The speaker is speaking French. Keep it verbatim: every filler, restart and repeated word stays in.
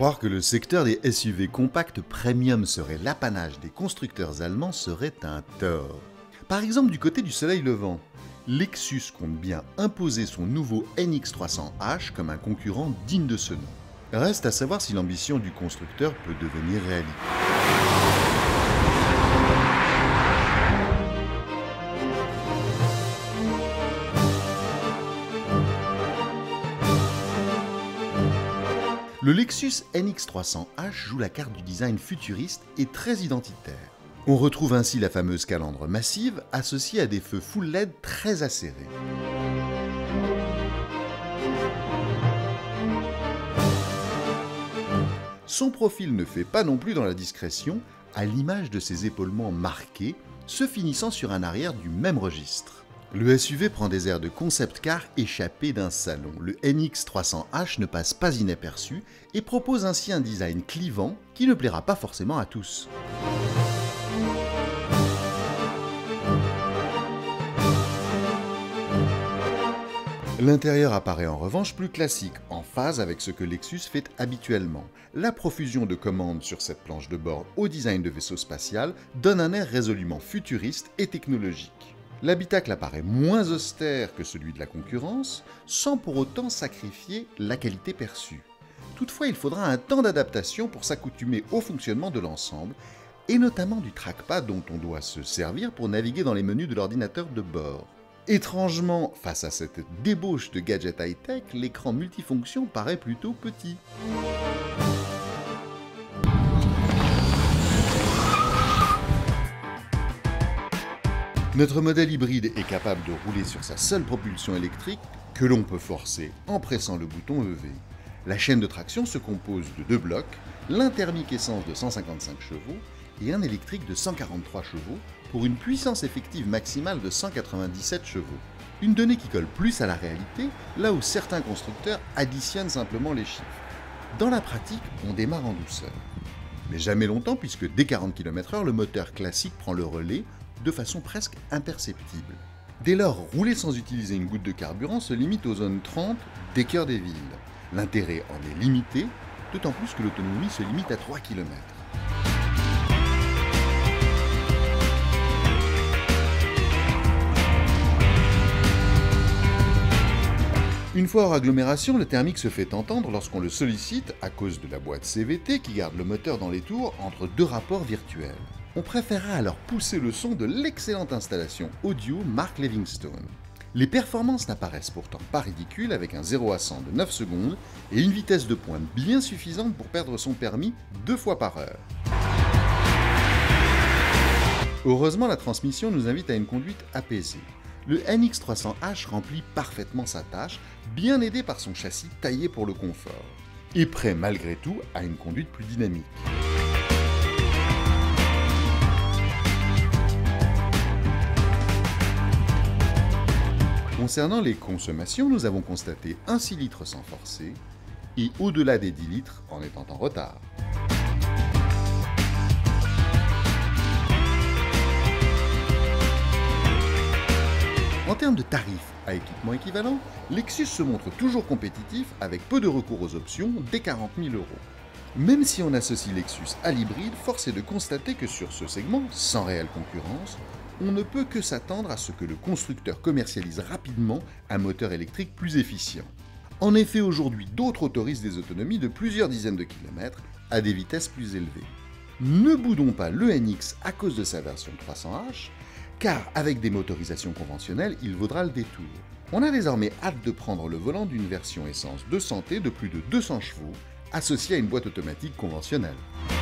Croire que le secteur des S U V compacts premium serait l'apanage des constructeurs allemands serait un tort. Par exemple, du côté du soleil levant, Lexus compte bien imposer son nouveau N X trois cents H comme un concurrent digne de ce nom. Reste à savoir si l'ambition du constructeur peut devenir réalité. Le Lexus N X trois cents H joue la carte du design futuriste et très identitaire. On retrouve ainsi la fameuse calandre massive associée à des feux full L E D très acérés. Son profil ne fait pas non plus dans la discrétion, à l'image de ses épaulements marqués, se finissant sur un arrière du même registre. Le S U V prend des airs de concept car échappé d'un salon. Le N X trois cents H ne passe pas inaperçu et propose ainsi un design clivant qui ne plaira pas forcément à tous. L'intérieur apparaît en revanche plus classique, en phase avec ce que Lexus fait habituellement. La profusion de commandes sur cette planche de bord au design de vaisseau spatial donne un air résolument futuriste et technologique. L'habitacle apparaît moins austère que celui de la concurrence, sans pour autant sacrifier la qualité perçue. Toutefois, il faudra un temps d'adaptation pour s'accoutumer au fonctionnement de l'ensemble, et notamment du trackpad dont on doit se servir pour naviguer dans les menus de l'ordinateur de bord. Étrangement, face à cette débauche de gadgets high-tech, l'écran multifonction paraît plutôt petit. Notre modèle hybride est capable de rouler sur sa seule propulsion électrique que l'on peut forcer en pressant le bouton E V. La chaîne de traction se compose de deux blocs, l'un thermique essence de cent cinquante-cinq chevaux et un électrique de cent quarante-trois chevaux pour une puissance effective maximale de cent quatre-vingt-dix-sept chevaux. Une donnée qui colle plus à la réalité, là où certains constructeurs additionnent simplement les chiffres. Dans la pratique, on démarre en douceur. Mais jamais longtemps puisque dès quarante kilomètres heure, le moteur classique prend le relais de façon presque imperceptible. Dès lors, rouler sans utiliser une goutte de carburant se limite aux zones trente des cœurs des villes. L'intérêt en est limité, d'autant plus que l'autonomie se limite à trois kilomètres. Une fois hors agglomération, le thermique se fait entendre lorsqu'on le sollicite à cause de la boîte C V T qui garde le moteur dans les tours entre deux rapports virtuels. On préférera alors pousser le son de l'excellente installation audio Mark Livingstone. Les performances n'apparaissent pourtant pas ridicules avec un zéro à cent de neuf secondes et une vitesse de pointe bien suffisante pour perdre son permis deux fois par heure. Heureusement, la transmission nous invite à une conduite apaisée. Le N X trois cents H remplit parfaitement sa tâche, bien aidé par son châssis taillé pour le confort, et prêt malgré tout à une conduite plus dynamique. Concernant les consommations, nous avons constaté un six litres sans forcer et au-delà des dix litres en étant en retard. En termes de tarifs à équipement équivalent, Lexus se montre toujours compétitif avec peu de recours aux options dès quarante mille euros. Même si on associe Lexus à l'hybride, force est de constater que sur ce segment, sans réelle concurrence, on ne peut que s'attendre à ce que le constructeur commercialise rapidement un moteur électrique plus efficient. En effet, aujourd'hui, d'autres autorisent des autonomies de plusieurs dizaines de kilomètres à des vitesses plus élevées. Ne boudons pas le N X à cause de sa version trois cents H, car avec des motorisations conventionnelles, il vaudra le détour. On a désormais hâte de prendre le volant d'une version essence de santé de plus de deux cents chevaux, associée à une boîte automatique conventionnelle.